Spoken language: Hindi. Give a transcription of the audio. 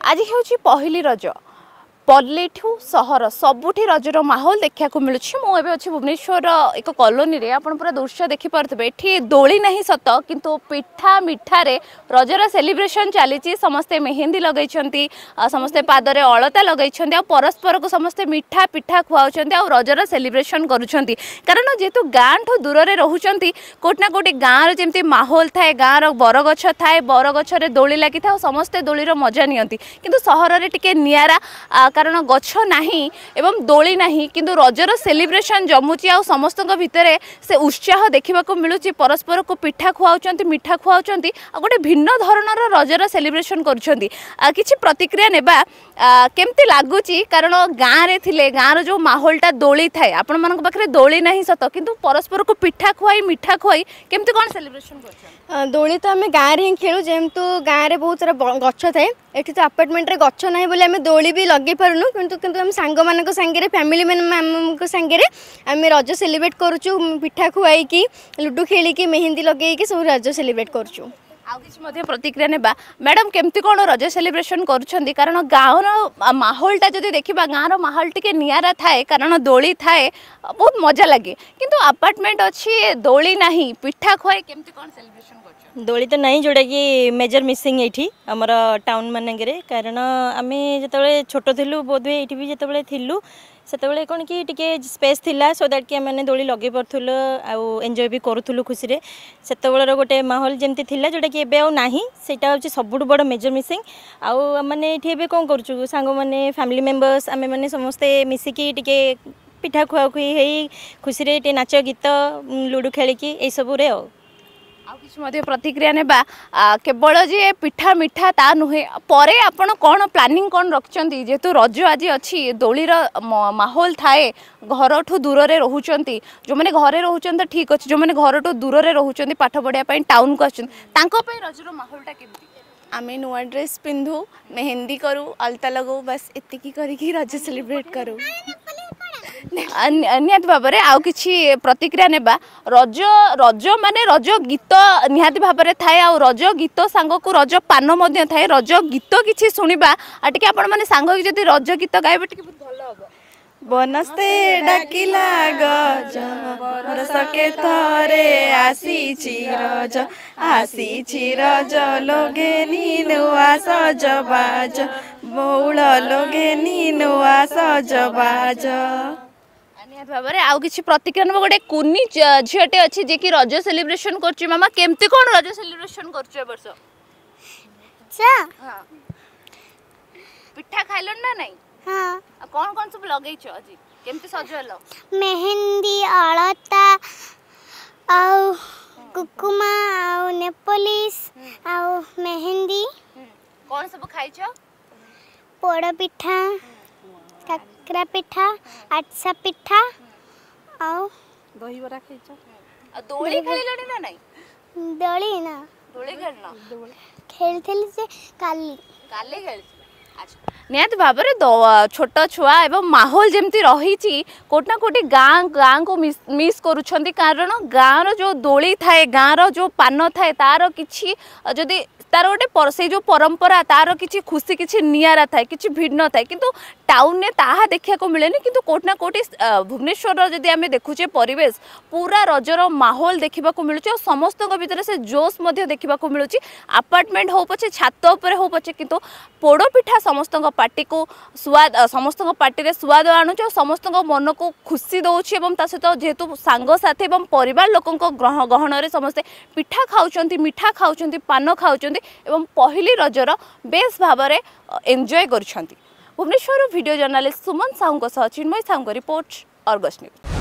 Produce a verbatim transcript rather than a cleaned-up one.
आज हूँ पहली रज पल्लीठू सहर सबुठी रजर माहौल देखा मिलूँ मुझे अच्छी भुवनेश्वर एक कॉलोनी रे आप पूरा दृश्य देखिपे ये दोली नहीं सत किंतु पिठा मिठारे रजर सेलिब्रेशन चली समस्ते मेहंदी लगे समस्ते पादरे अलता लगे परस्पर को समस्ते मिठा पिठा खुआउछन्ती आ रजर सेलिब्रेशन करुछन्ती कारण जेहेतु गाँ ठू दूर में रोचंती कोटना कोटी गाँव जमी माहौल थाए गाँव बरगछ थाए बरगछरे दोली लगी था समस्ते दोलीर मजा नियंती किंतु सहर में टिके नियारा कारण गछ नाही एवं दोली नाही किंतु रजर सेलिब्रेशन जमुची आ समस्त भितर से उत्साह देखा मिलूँ परस्पर को पिठा खुआउछन्ती मिठा खुआउछन्ती आ गोटे भिन्न धरणर रजर सेलिब्रेशन करुछन्ती किछि प्रतिक्रिया नेबा केमती लागुची कारण गाँव रे थिले गाँव जो माहौलटा दोली थाए आपण मानक पाखरे दोली नहीं सत किंतु परस्पर को पिठा खुआई मिठा खुआई केमती कोन सेलिब्रेशन करछन दोली तो आम गाँव रे खेलु जेमतु गाँव रे बहुत सारा गछ थाए एठी तो अपार्टमेंट रे गछ नाही बोले आम दोली भी लगे पारुनु किंतु किंतु आम सांग मानक संगे फैमिली मैन संगे आम रज सेलिब्रेट करूछु पिठा खुआई की लुडू खेली की मेहंदी लगे की सब रज सेलिब्रेट करूछु आउ किछि प्रतिक्रिया नेबा मैडम केमती कोन रज सेलिब्रेशन करुछन्ती कारण गाँव माहौलटा जदि देखिबा गाँव माहौल टिके नियारा थाए कारण दोली थाए बहुत मजा लगे किंतु अपार्टमेंट अच्छी दोली नाही पिठा खुआई केमती कोन सेलिब्रेशन करछन दोली तो नहीं जोड़ा कि मेजर मिसिंग ये आमर टाउन मानक कारण आम जो छोट थिलु बोध हुए ये भी जिते थिलु से कौन कि टिके स्पेस थिला सो दैट कि मैंने दोली लगे पार्थुलु आउ एंजॉय भी करूथुलु खुशी रे सेतबेलर गोटे माहौल जमती थिला जोटा कि एबे आउ नाही सेटा होची सबुठ बड़ मेजर मिसिंग आउ माने एठी एबे कोन करछु सांग माने फैमिली मेंबर्स आमे माने समस्ते मिसिकी टिके पिठा खुआ खुई हेई खुशी रे टे नाच गीत लुडू खेलिकी ए सबु रे आउ प्रतिक्रिया नेबा केवल जे पिठा मिठा ता नुहे परे आपण कौन प्लानिंग कौन रखचंती जेतु रज आज अच्छी दोलीर माहौल थाए घर ठू दूर में रोचंती जो मैंने घरे रोचंती ठीक अच्छे जो मैंने घर ठू दूर में रोचंती पाठ पढ़िया टाउन को आछन रजर माहौलटा केमती आमे नुआ ड्रेस पिंधु मेहंदी करूँ अलता लगू बस इतकी करी रज सेलिब्रेट करूँ निहाती भाव में आउ किछि प्रतिक्रिया नेबा रज रज माने रज गीत निहाती भाव में थाए आ रज गीत सांग को रज पान मध्य थाए रज गीत किछि सुनिबा आ टिके आपण माने सांग जदि रज गीत गाइबे टिके बहुत भलो हबो बनस्ते डाकिला गज बरसके थरे आसीछि रज आसीछि रज लोगेनी नुआ सजबाज बौल लोगेनी नुआ सजबाज भाव में आउ किछि प्रतिक्रिया नेबा गोटे कुनी झीटे अच्छी जे कि रज सेलिब्रेशन करछि मामा केमती कोन रज सेलिब्रेशन करछु ए वर्ष चा हां पिठा खाइलन ना नहीं हां कौन कौन सब लगे छ अजी केमती सजलो मेहंदी अलता आउ कुकुमा आउ नेपोलिस आउ मेहंदी कौन सब खाइ छ पोड़ पिठा काकरा पिठा आटसा पिठा आउ दही बरा खाइ छ आ दोली खेलिलनी ना नहीं दोली ना दोली खेलना खेलथेली से काली काली खेल अच्छा निहाती भाव में छोट छुआ एवं माहौल जमती रही कोटना कोटी गाँ गाँ को मिस मिस करुछंती कारण गाँव जो दोली थाए गाँव जो पान थाए तार किछि जदि तार गोटे से जो परंपरा तार किछि खुशी किछि नियारा थाए किछि भिन्न थाए किंतु टाउन ने ताहा देखा को मिलेनी किंतु कोटना कोटी भुवनेश्वर जदि आमे देखुचे परिवेश पूरा रजर माहौल देखा मिलूँ समस्त भीतर से जोश देखा मिलूँ अपार्टमेंट हो पछे छात उपर हो पछे किंतु पोड़ पिठा समस्त पार्टी को स्वाद समस्त पार्टी रे स्वाद आणुच समस्त मन को खुशी दौची सहित जेहेतु सांगसाथी और परिवार लोकों ग्रह गहन में समस्ते पिठा खाऊंट मिठा खाऊंट पान खाऊंट एवं पहली रजर बेस भाव में एंजॉय कर Bhubaneswar video journalist Suman Sahu Chinmay Sahu report Argus news.